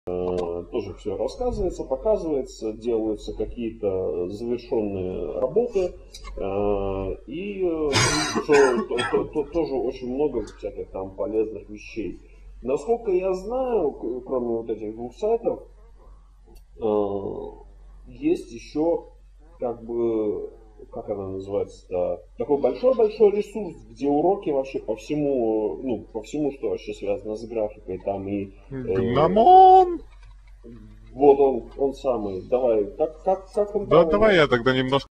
тоже все рассказывается, показывается, делаются какие-то завершенные работы, и тоже очень много всяких там полезных вещей. Насколько я знаю, кроме вот этих двух сайтов, есть еще как бы, как она называется, такой большой-большой ресурс, где уроки вообще по всему, ну, по всему, что вообще связано с графикой, там и... Гномон! Вот он самый. Давай, как он Да, там? давай я тогда немножко